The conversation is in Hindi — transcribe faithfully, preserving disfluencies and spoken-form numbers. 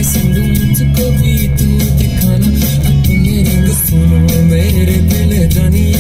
पसंद मुझको भी तू दिखाना अपने रंग सुनो मेरे दिल जानिए